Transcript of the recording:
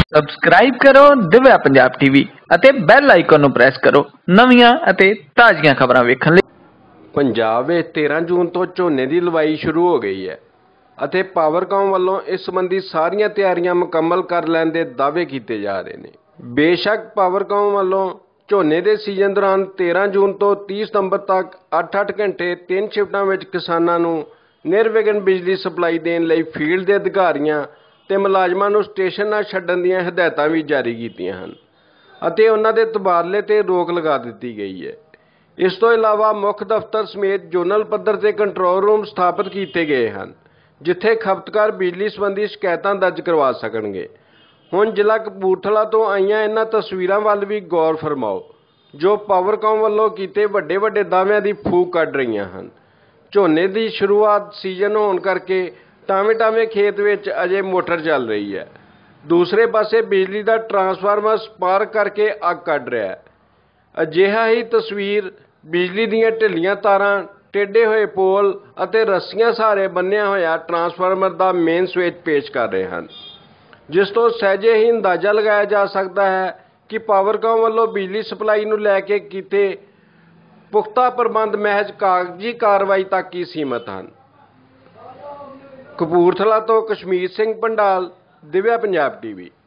Subscribe ਕਰੋ Divya Punjab TV ਅਤੇ bell icon ਨੂੰ ਪ੍ਰੈਸ ਕਰੋ ਨਵੀਆਂ ਅਤੇ ਤਾਜ਼ੀਆਂ ਖਬਰਾਂ ਵੇਖਣ ਲਈ। ਪੰਜਾਬ ਵਿੱਚ 13 ਜੂਨ ਤੋਂ ਝੋਨੇ ਦੀ ਲਵਾਈ ਸ਼ੁਰੂ ਹੋ ਗਈ ਹੈ ਅਤੇ ਪਾਵਰਕਾਮ ਵੱਲੋਂ ਇਸ ਸੰਬੰਧੀ ਸਾਰੀਆਂ ਤਿਆਰੀਆਂ ਮੁਕੰਮਲ ਕਰ ਲੈਣ ਦੇ ਦਾਅਵੇ ਕੀਤੇ ਜਾ ਰਹੇ ਨੇ। ਬੇਸ਼ੱਕ ਪਾਵਰਕਾਮ ਵੱਲੋਂ ਝੋਨੇ ਦੇ ਸੀਜ਼ਨ ਦੌਰਾਨ 13 ਜੂਨ ਤੋਂ 30 ਸਤੰਬਰ ਤੱਕ 8-8 ਘੰਟੇ 3 ਸ਼ਿਫਟਾਂ ਵਿੱਚ ਕਿਸਾਨਾਂ ਨੂੰ ਨਿਰਵਿਘਨ ਬਿਜਲੀ ਸਪਲਾਈ ਦੇਣ ਲਈ ਫੀਲਡ ਦੇ ਅਧਿਕਾਰੀਆਂ ਤੇ ਮੁਲਾਜ਼ਮਾਂ ਨੂੰ ਸਟੇਸ਼ਨ ਨਾ ਛੱਡਣ ਦੀਆਂ ਹਦਾਇਤਾਂ ਵੀ ਜਾਰੀ ਕੀਤੀਆਂ ਹਨ ਅਤੇ ਉਹਨਾਂ ਦੇ ਤਬਾਦਲੇ ਤੇ ਰੋਕ ਲਗਾ ਦਿੱਤੀ ਗਈ ਹੈ। ਇਸ ਤੋਂ ਇਲਾਵਾ ਮੁੱਖ ਦਫ਼ਤਰ ਸਮੇਤ ਜ਼ੋਨਲ ਪੱਧਰ ਤੇ ਕੰਟਰੋਲ ਰੂਮ ਸਥਾਪਿਤ ਕੀਤੇ ਗਏ ਹਨ ਜਿੱਥੇ ਖਪਤਕਾਰ ਬਿਜਲੀ ਸੰਬੰਧੀ ਸ਼ਿਕਾਇਤਾਂ ਦਰਜ ਕਰਵਾ ਸਕਣਗੇ। ਹੁਣ ਜ਼ਿਲ੍ਹਾ ਕਪੂਰਥਲਾ ਤੋਂ ਆਈਆਂ ਇਹਨਾਂ ਤਸਵੀਰਾਂ ਵੱਲ ਵੀ ਗੌਰ ਫਰਮਾਓ ਜੋ ਪਾਵਰਕਾਮ ਵੱਲੋਂ ਕੀਤੇ ਵੱਡੇ ਦਾਅਵਿਆਂ ਦੀ ਫੂਕ ਕੱਢ ਰਹੀਆਂ ਹਨ। ਝੋਨੇ ਦੀ ਸ਼ੁਰੂਆਤ ਸੀਜ਼ਨ ਹੋਣ ਕਰਕੇ ਟਾਵੇਂ ਖੇਤ ਵਿੱਚ ਅਜੇ ਮੋਟਰ ਚੱਲ ਰਹੀ ਹੈ। ਦੂਸਰੇ ਪਾਸੇ ਬਿਜਲੀ ਦਾ ਟਰਾਂਸਫਾਰਮਰ ਸਪਾਰਕ ਕਰਕੇ ਅੱਗ ਕੱਢ ਰਿਹਾ ਹੈ। ਅਜਿਹਾ ਹੀ ਤਸਵੀਰ ਬਿਜਲੀ ਦੀਆਂ ਢਿੱਲੀਆਂ ਤਾਰਾਂ, ਟੇਢੇ ਹੋਏ ਪੋਲ ਅਤੇ ਰੱਸੀਆਂ ਸਹਾਰੇ ਬੰਨ੍ਹਿਆ ਹੋਇਆ ਟਰਾਂਸਫਾਰਮਰ ਦਾ ਮੇਨ ਸਵਿੱਚ ਪੇਸ਼ ਕਰ ਰਹੇ ਹਨ ਜਿਸ ਤੋਂ ਸਹਿਜੇ ਹੀ ਅੰਦਾਜ਼ਾ ਲਗਾਇਆ ਜਾ ਸਕਦਾ ਹੈ ਕਿ ਪਾਵਰਕਾਮ ਵੱਲੋਂ ਬਿਜਲੀ ਸਪਲਾਈ ਨੂੰ ਲੈ ਕੇ ਕੀਤੇ ਪੁਖਤਾ ਪ੍ਰਬੰਧ ਮਹਿਜ ਕਾਗਜ਼ੀ ਕਾਰਵਾਈ ਤੱਕ ਹੀ ਸੀਮਤ ਹਨ। ਕਪੂਰਥਲਾ ਤੋਂ ਕਸ਼ਮੀਰ ਸਿੰਘ ਪੰਡਾਲ, ਦਿਵਿਆ ਪੰਜਾਬ ਟੀਵੀ।